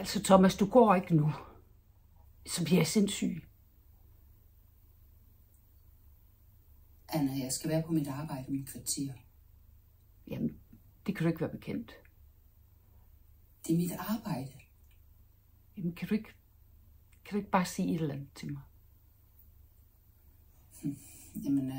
Altså, Thomas, du går ikke nu. Så bliver jeg sindssyg. Anna, jeg skal være på mit arbejde om et kvarter. Jamen, det kan du ikke være bekendt. Det er mit arbejde. Jamen, kan du ikke bare sige et eller andet til mig? Jamen,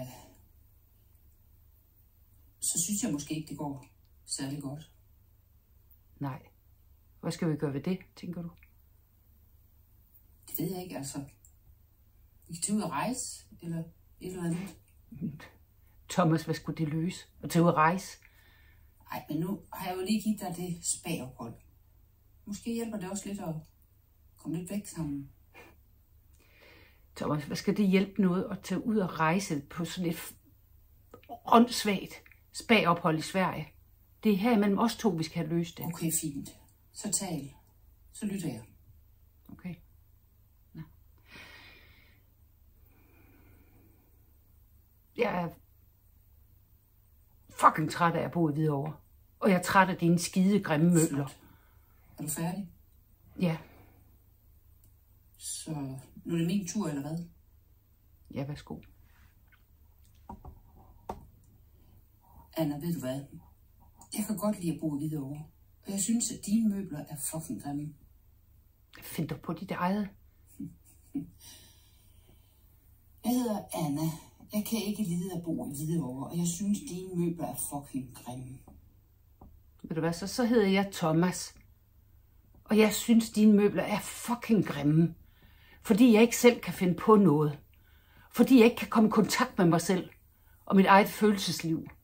så synes jeg måske ikke, det går særlig godt. Nej. Hvad skal vi gøre ved det, tænker du? Det ved jeg ikke, altså. Vi kan tage ud og rejse, eller et eller andet. Thomas, hvad skulle det løse? At tage ud og rejse? Ej, men nu har jeg jo lige givet dig det spa-ophold. Måske hjælper det også lidt at komme lidt væk sammen. Thomas, hvad skal det hjælpe noget at tage ud og rejse på sådan et åndssvagt spa-ophold i Sverige? Det er her imellem os to, vi skal have løst det. Okay, fint. Så tal. Så lytter jeg. Okay. Ja. Jeg er fucking træt af at bo i Hvidovre. Og jeg er træt af dine skide grimme møbler. Flot. Er du færdig? Ja. Så nu er det min tur, eller hvad? Ja, værsgo. Anna, ved du hvad? Jeg kan godt lide at bo i Hvidovre. Og jeg synes, at dine møbler er fucking grimme. Find dig på dit eget. Jeg hedder Anna. Jeg kan ikke lide at bo i Hvidovre, og jeg synes, at dine møbler er fucking grimme. Ved du hvad, så hedder jeg Thomas. Og jeg synes, dine møbler er fucking grimme. Fordi jeg ikke selv kan finde på noget. Fordi jeg ikke kan komme i kontakt med mig selv og mit eget følelsesliv.